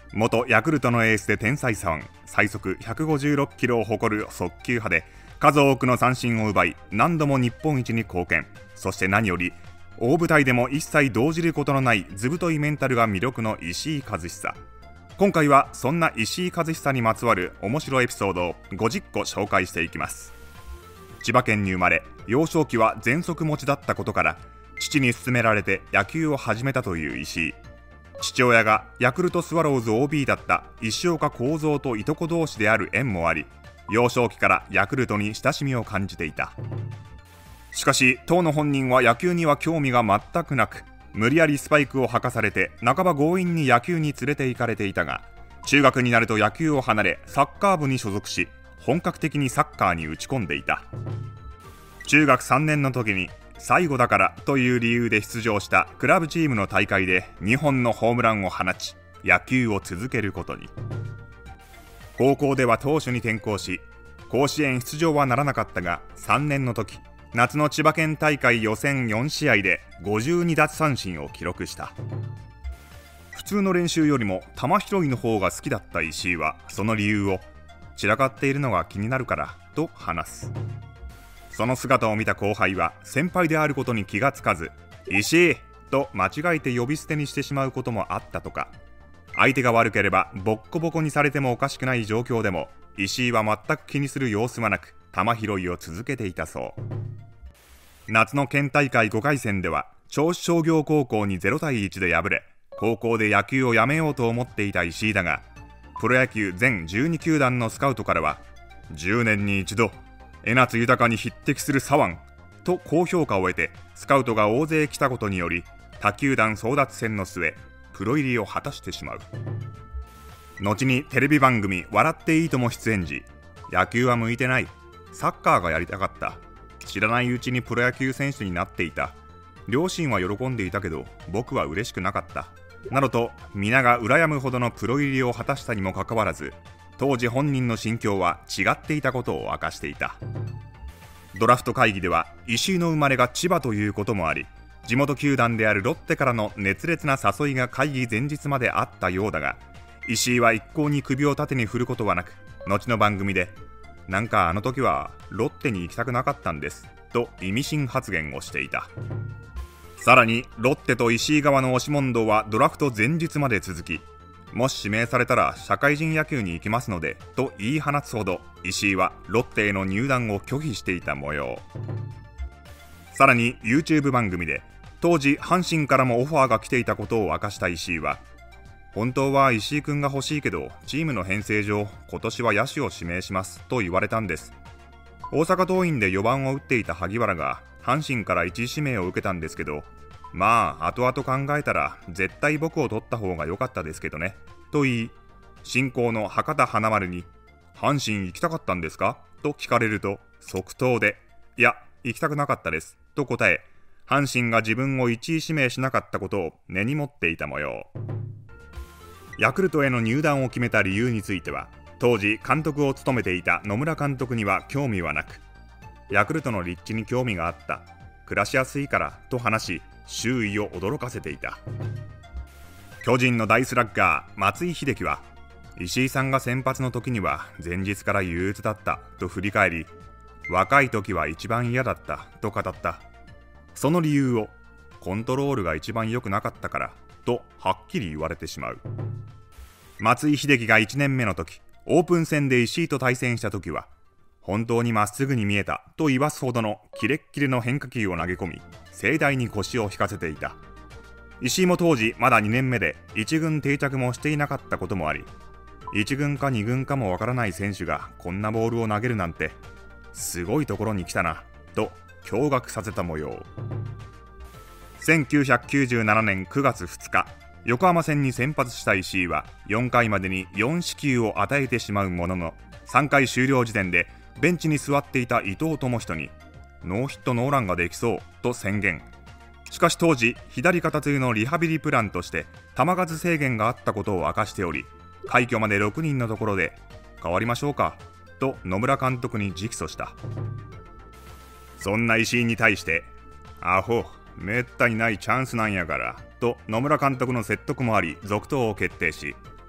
元ヤクルトのエースで天才左腕、最速156キロを誇る速球派で数多くの三振を奪い、何度も日本一に貢献。そして何より大舞台でも一切動じることのない図太いメンタルが魅力の石井一久。今回はそんな石井一久にまつわる面白いエピソードを50個紹介していきます。千葉県に生まれ、幼少期は喘息持ちだったことから父に勧められて野球を始めたという石井。父親がヤクルトスワローズ OB だった石岡幸三といとこ同士である縁もあり、幼少期からヤクルトに親しみを感じていた。しかし当の本人は野球には興味が全くなく、無理やりスパイクを履かされて半ば強引に野球に連れて行かれていたが、中学になると野球を離れサッカー部に所属し、本格的にサッカーに打ち込んでいた。中学3年の時に最後だからという理由で出場したクラブチームの大会で2本のホームランを放ち、野球を続けることに。高校では投手に転向し、甲子園出場はならなかったが、3年の時、夏の千葉県大会予選4試合で52奪三振を記録した。普通の練習よりも球拾いの方が好きだった石井は、その理由を散らかっているのが気になるからと話す。その姿を見た後輩は先輩であることに気がつかず、石井と間違えて呼び捨てにしてしまうこともあったとか。相手が悪ければボッコボコにされてもおかしくない状況でも、石井は全く気にする様子はなく球拾いを続けていたそう。夏の県大会5回戦では銚子商業高校に0対1で敗れ、高校で野球をやめようと思っていた石井だが、プロ野球全12球団のスカウトからは10年に一度江夏豊に匹敵する左腕と高評価を得て、スカウトが大勢来たことにより他球団争奪戦の末プロ入りを果たしてしまう。後にテレビ番組笑っていいとも出演時、野球は向いてない、サッカーがやりたかった、知らないうちにプロ野球選手になっていた、両親は喜んでいたけど僕は嬉しくなかったなどと、皆が羨むほどのプロ入りを果たしたにもかかわらず、当時本人の心境は違っていたことを明かしていた。ドラフト会議では石井の生まれが千葉ということもあり、地元球団であるロッテからの熱烈な誘いが会議前日まであったようだが、石井は一向に首を縦に振ることはなく、後の番組でなんかあの時はロッテに行きたくなかったんですと意味深発言をしていた。さらにロッテと石井側の押し問答はドラフト前日まで続き、もし指名されたら社会人野球に行きますのでと言い放つほど、石井はロッテへの入団を拒否していた模様。さらに YouTube 番組で当時阪神からもオファーが来ていたことを明かした石井は、本当は石井君が欲しいけどチームの編成上今年は野手を指名しますと言われたんです。大阪桐蔭で4番を打っていた萩原が阪神から1位指名を受けたんですけど、まあ後々考えたら絶対僕を取った方が良かったですけどねと言い、親交の博多華丸に阪神行きたかったんですかと聞かれると即答で、いや行きたくなかったですと答え、阪神が自分を1位指名しなかったことを根に持っていた模様。ヤクルトへの入団を決めた理由については、当時監督を務めていた野村監督には興味はなく、ヤクルトの立地に興味があった、暮らしやすいからと話し、周囲を驚かせていた。巨人の大スラッガー松井秀喜は、石井さんが先発の時には前日から憂鬱だったと振り返り、若い時は一番嫌だったと語った。その理由をコントロールが一番良くなかったからとはっきり言われてしまう。松井秀喜が1年目の時、オープン戦で石井と対戦した時は、本当にまっすぐに見えたと言わすほどのキレッキレの変化球を投げ込み、盛大に腰を引かせていた。石井も当時まだ2年目で1軍定着もしていなかったこともあり、1軍か2軍かもわからない選手がこんなボールを投げるなんてすごいところに来たなと驚愕させた模様。1997年9月2日、横浜戦に先発した石井は4回までに4四球を与えてしまうものの、3回終了時点でベンチに座っていた伊藤智仁にノーヒットノーランができそうと宣言。しかし当時左肩痛のリハビリプランとして球数制限があったことを明かしており、快挙まで6人のところで変わりましょうかと野村監督に直訴した。そんな石井に対して、アホ、めったにないチャンスなんやからと野村監督の説得もあり続投を決定し、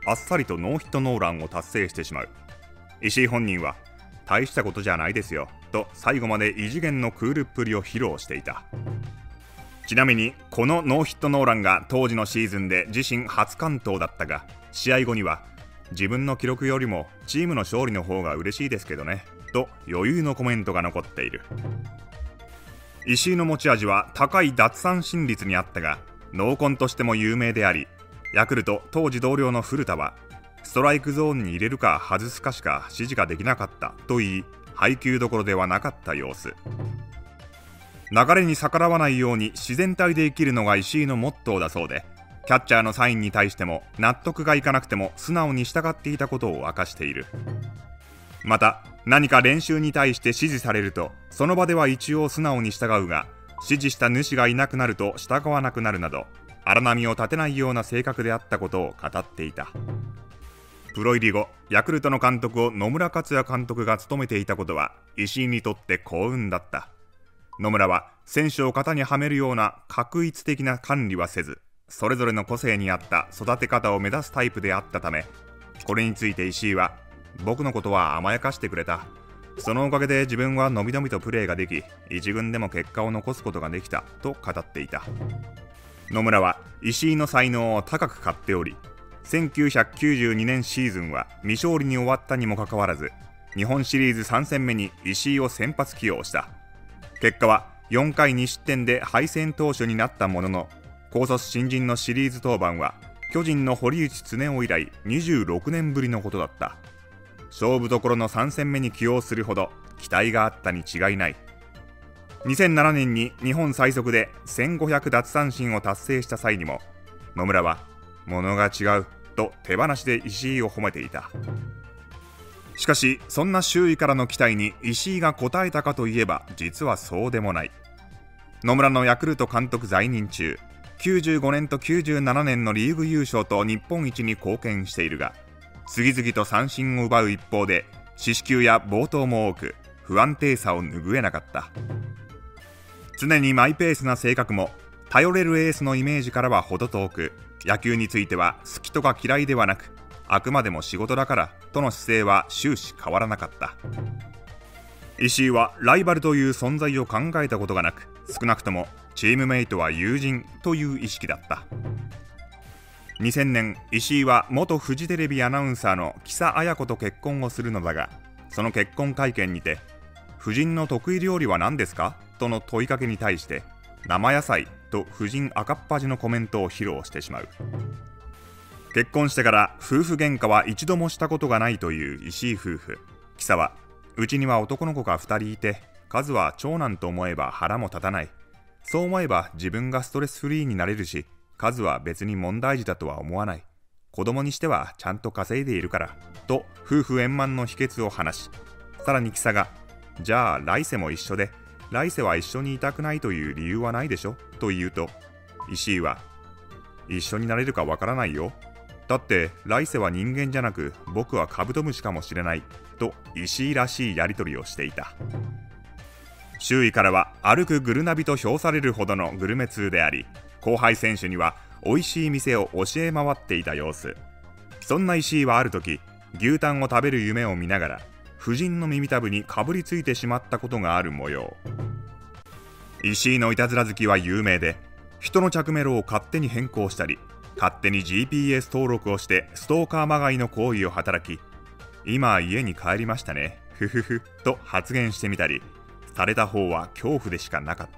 あっさりとノーヒットノーランを達成してしまう。石井本人は大したことじゃないですよと最後まで異次元のクールっぷりを披露していた。ちなみにこのノーヒットノーランが当時のシーズンで自身初完投だったが、試合後には自分の記録よりもチームの勝利の方が嬉しいですけどねと余裕のコメントが残っている。石井の持ち味は高い奪三振率にあったが、ノーコンとしても有名であり、ヤクルト当時同僚の古田はストライクゾーンに入れるか外すかしか指示ができなかったと言い、配球どころではなかった様子。流れに逆らわないように自然体で生きるのが石井のモットーだそうで、キャッチャーのサインに対しても納得がいかなくても素直に従っていたことを明かしている。また何か練習に対して指示されるとその場では一応素直に従うが、指示した主がいなくなると従わなくなるなど荒波を立てないような性格であったことを語っていた。プロ入り後、ヤクルトの監督を野村克也監督が務めていたことは石井にとって幸運だった。野村は選手を型にはめるような画一的な管理はせず、それぞれの個性に合った育て方を目指すタイプであったため、これについて石井は僕のことは甘やかしてくれた、そのおかげで自分はのびのびとプレーができ、一軍でも結果を残すことができたと語っていた。野村は石井の才能を高く買っており、1992年シーズンは未勝利に終わったにもかかわらず、日本シリーズ3戦目に石井を先発起用した。結果は4回2失点で敗戦投手になったものの、高卒新人のシリーズ登板は巨人の堀内恒雄以来26年ぶりのことだった。勝負どころの3戦目に起用するほど期待があったに違いない。2007年に日本最速で1500奪三振を達成した際にも、野村は物が違うと手放しで石井を褒めていた。しかしそんな周囲からの期待に石井が応えたかといえば実はそうでもない。野村のヤクルト監督在任中、95年と97年のリーグ優勝と日本一に貢献しているが、次々と三振を奪う一方で四死球や暴投も多く、不安定さを拭えなかった。常にマイペースな性格も頼れるエースのイメージからは程遠く、野球については好きとか嫌いではなく、あくまでも仕事だからとの姿勢は終始変わらなかった。石井はライバルという存在を考えたことがなく、少なくともチームメイトは友人という意識だった。2000年、石井は元フジテレビアナウンサーの木佐彩子と結婚をするのだが、その結婚会見にて、夫人の得意料理は何ですかとの問いかけに対して、生野菜と夫人赤っ端のコメントを披露してしまう。結婚してから夫婦喧嘩は一度もしたことがないという石井夫婦。木佐は、うちには男の子が2人いて、数は長男と思えば腹も立たない。そう思えば自分がストレスフリーになれるし、数は別に問題児だとは思わない。子供にしてはちゃんと稼いでいるからと夫婦円満の秘訣を話し、さらに木佐が、じゃあ来世も一緒で、来世は一緒にいたくないという理由はないでしょと言うと、石井は、一緒になれるかわからないよ。だって来世は人間じゃなく僕はカブトムシかもしれないと石井らしいやり取りをしていた。周囲からは歩くグルナビと評されるほどのグルメ通であり、後輩選手には美味しい店を教え回っていた様子。そんな石井はある時、牛タンを食べる夢を見ながら夫人の耳たぶにかぶりついてしまったことがある模様。石井のいたずら好きは有名で、人の着メロを勝手に変更したり、勝手に GPS 登録をしてストーカーまがいの行為を働き、今家に帰りましたねふふふと発言してみたり、された方は恐怖でしかなかった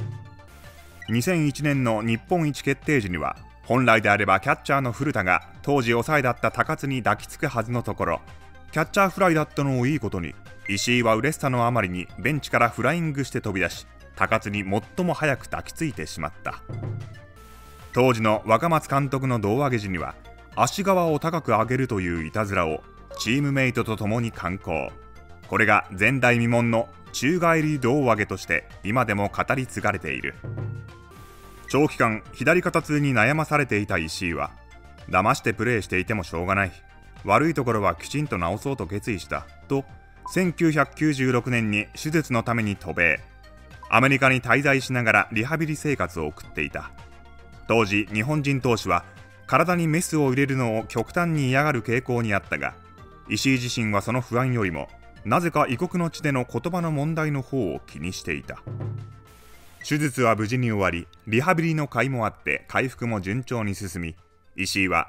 。2001年の日本一決定時には、本来であればキャッチャーの古田が当時抑えだった高津に抱きつくはずのところ、キャッチャーフライだったのをいいことに、石井は嬉しさのあまりにベンチからフライングして飛び出し、高津に最も早く抱きついてしまった。当時の若松監督の胴上げ時には、足側を高く上げるといういたずらをチームメイトと共に敢行。これが前代未聞の宙返り胴上げとして今でも語り継がれている。長期間左肩痛に悩まされていた石井は、騙してプレーしていてもしょうがない、悪いところはきちんと直そうと決意したと1996年に手術のために渡米。アメリカに滞在しながらリハビリ生活を送っていた。当時日本人投手は体にメスを入れるのを極端に嫌がる傾向にあったが、石井自身はその不安よりもなぜか異国の地での言葉の問題の方を気にしていた。手術は無事に終わり、リハビリの甲斐もあって回復も順調に進み、石井は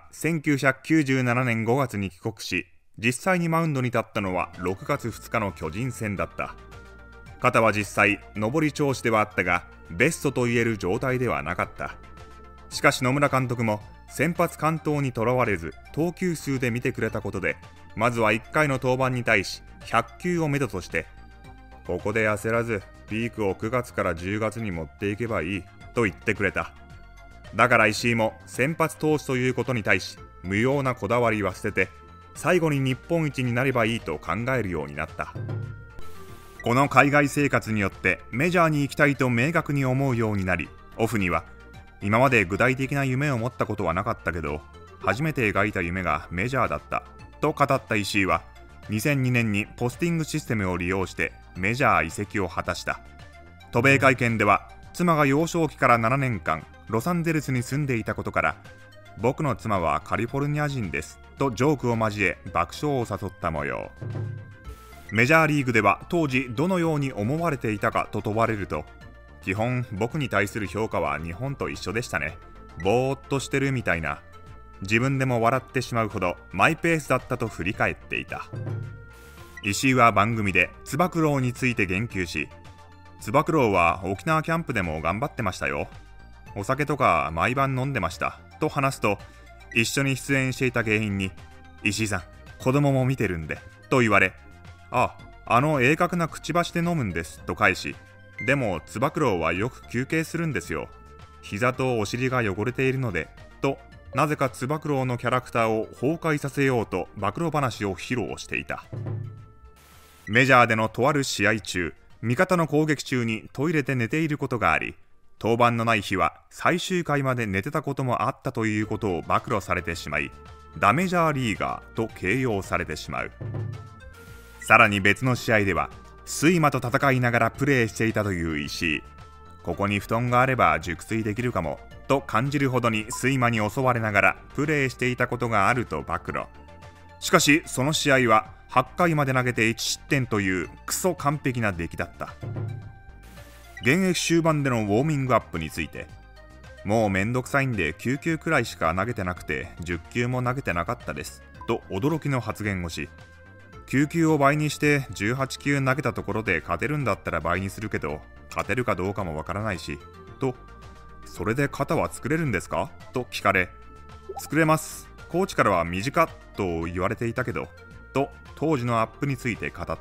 1997年5月に帰国し、実際にマウンドに立ったのは6月2日の巨人戦だった。肩は実際上り調子ではあったが、ベストといえる状態ではなかった。しかし野村監督も先発完投にとらわれず投球数で見てくれたことで、まずは1回の登板に対し100球をめどとして、ここで焦らずピークを9月から10月に持っていけばいいと言ってくれた。だから石井も先発投手ということに対し無用なこだわりは捨てて、最後に日本一になればいいと考えるようになった。この海外生活によってメジャーに行きたいと明確に思うようになり、オフには今まで具体的な夢を持ったことはなかったけど、初めて描いた夢がメジャーだったと語った石井は、2002年にポスティングシステムを利用してメジャー移籍を果たした。渡米会見では、妻が幼少期から7年間ロサンゼルスに住んでいたことから、僕の妻はカリフォルニア人ですとジョークを交え爆笑を誘った模様。メジャーリーグでは当時どのように思われていたかと問われると、基本僕に対する評価は日本と一緒でしたね。ぼーっとしてるみたいな。自分でも笑ってしまうほどマイペースだったと振り返っていた。石井は番組でつば九郎について言及し、つば九郎は沖縄キャンプでも頑張ってましたよ。お酒とか毎晩飲んでましたと話すと、一緒に出演していた芸人に、石井さん子供も見てるんでと言われ、あの鋭角なくちばしで飲むんですと返し、でもつば九郎はよく休憩するんですよ。膝とお尻が汚れているのでと、なぜかつば九郎のキャラクターを崩壊させようと暴露話を披露していた。メジャーでのとある試合中、味方の攻撃中にトイレで寝ていることがあり、登板のない日は最終回まで寝てたこともあったということを暴露されてしまい、ダメジャーリーガーと形容されてしまう。さらに別の試合では睡魔と戦いながらプレーしていたという石井。ここに布団があれば熟睡できるかもと感じるほどに睡魔に襲われながらプレーしていたことがあると暴露。しかしその試合は8回まで投げて1失点というクソ完璧な出来だった。現役終盤でのウォーミングアップについて、もうめんどくさいんで9球くらいしか投げてなくて10球も投げてなかったですと驚きの発言をし、9球を倍にして18球投げたところで勝てるんだったら倍にするけど、勝てるかどうかもわからないしと、それで肩は作れるんですかと聞かれ、作れます、コーチからは短っと言われていたけどと当時のアップについて語った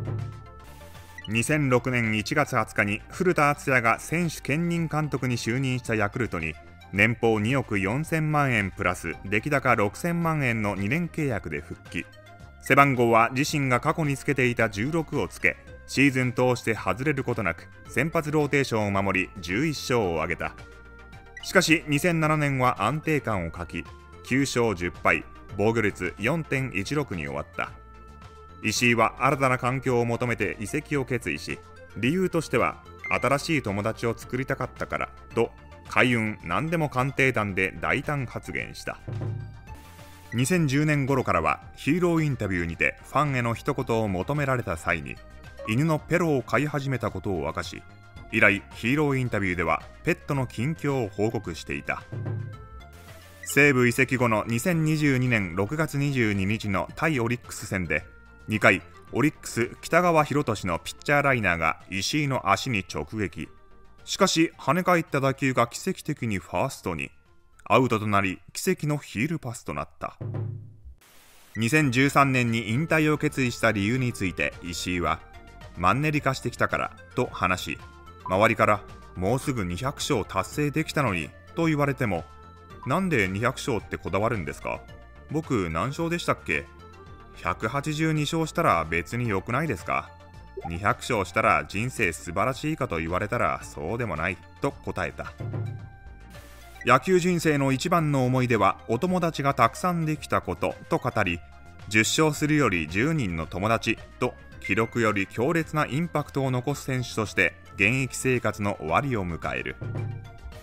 。2006年1月20日に古田敦也が選手兼任監督に就任したヤクルトに年俸2億4000万円プラス出来高6000万円の2年契約で復帰。背番号は自身が過去につけていた16をつけ、シーズン通して外れることなく先発ローテーションを守り11勝を挙げた。しかし2007年は安定感を欠き9勝10敗、防御率 4.16 に終わった。石井は新たな環境を求めて移籍を決意し、理由としては新しい友達を作りたかったからと海運何でも鑑定団で大胆発言した。2010年頃からはヒーローインタビューにてファンへの一言を求められた際に犬のペロを飼い始めたことを明かし、以来ヒーローインタビューではペットの近況を報告していた。西武移籍後の2022年6月22日の対オリックス戦で2回オリックス北川博俊のピッチャーライナーが石井の足に直撃。しかし跳ね返った打球が奇跡的にファーストにアウトとなり、奇跡のヒールパスとなった。2013年に引退を決意した理由について石井はマンネリ化してきたからと話し、周りからもうすぐ200勝達成できたのにと言われても、なんで200勝ってこだわるんですか、僕何勝でしたっけ、182勝したら別に良くないですか、200勝したら人生素晴らしいかと言われたらそうでもないと答えた。野球人生の一番の思い出はお友達がたくさんできたことと語り、10勝するより10人の友達と記録より強烈なインパクトを残す選手として現役生活の終わりを迎える。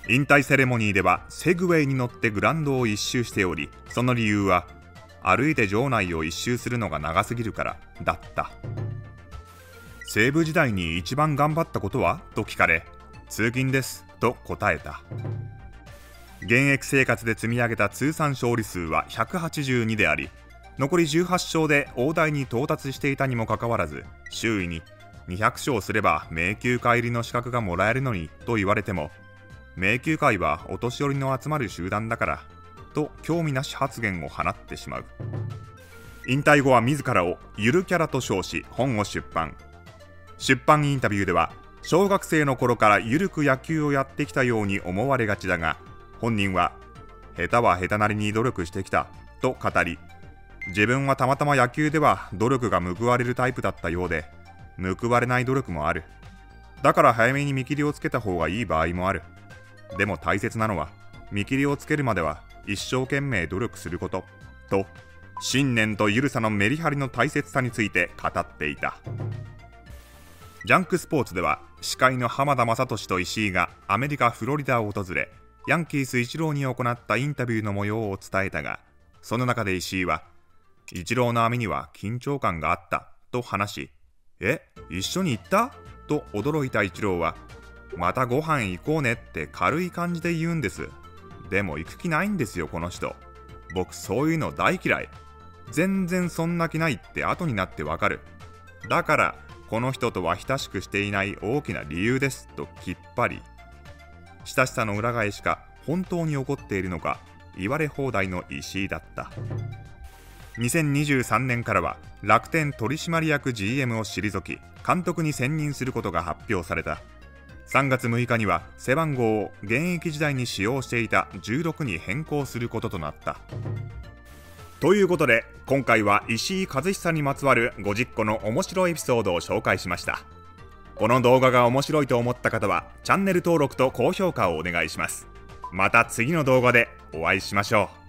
引退セレモニーではセグウェイに乗ってグラウンドを一周しており、その理由は歩いて場内を一周するのが長すぎるからだった。西武時代に一番頑張ったことはと聞かれ、通勤ですと答えた。現役生活で積み上げた通算勝利数は182であり、残り18勝で大台に到達していたにもかかわらず、周囲に200勝すれば名球会入りの資格がもらえるのにと言われても、名球会はお年寄りの集まる集団だからと興味なし発言を放ってしまう。引退後は自らをゆるキャラと称し本を出版。出版インタビューでは、小学生の頃からゆるく野球をやってきたように思われがちだが、本人は下手は下手なりに努力してきたと語り、自分はたまたま野球では努力が報われるタイプだったようで、報われない努力もある。だから早めに見切りをつけた方がいい場合もある。でも大切なのは見切りをつけるまでは一生懸命努力することと、信念とゆるさのメリハリの大切さについて語っていた。ジャンクスポーツでは、司会の浜田雅俊と石井がアメリカ・フロリダを訪れ、ヤンキースイチローに行ったインタビューの模様を伝えたが、その中で石井は、イチローの網には緊張感があったと話し、一緒に行った?と驚いたイチローは、またご飯行こうねって軽い感じで言うんです。でも行く気ないんですよ、この人。僕そういうの大嫌い。全然そんな気ないって後になってわかる。だからこの人とは親しくしていない大きな理由ですときっぱり。親しさの裏返しか本当に怒っているのか言われ放題の石井だった。2023年からは楽天取締役 GM を退き、監督に選任することが発表された。3月6日には背番号を現役時代に使用していた16に変更することとなった。ということで、今回は石井一久にまつわる50個の面白いエピソードを紹介しました。この動画が面白いと思った方はチャンネル登録と高評価をお願いします。また次の動画でお会いしましょう。